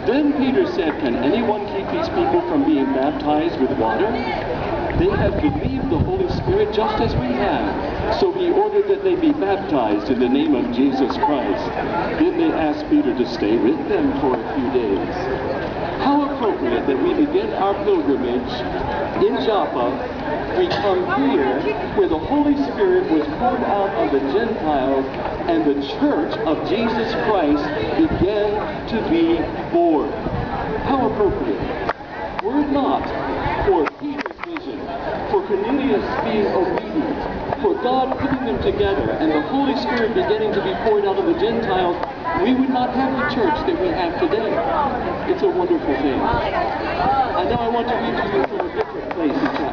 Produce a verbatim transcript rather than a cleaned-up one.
Then Peter said, "Can anyone keep these people from being baptized with water? They have believed the Holy Spirit just as we have." So he ordered that they be baptized in the name of Jesus Christ. Then they asked Peter to stay with them for a few days. How appropriate that we begin our pilgrimage in Joppa. We come here where the Holy Spirit was poured out on the Gentiles and the church of Jesus Christ began to be born. How appropriate. Were it not for Peter's vision, for Cornelius being obedient, for God putting them together and the Holy Spirit beginning to be poured out on the Gentiles, we would not have the church that we have today. It's a wonderful thing. And now I want to read to you from a different place in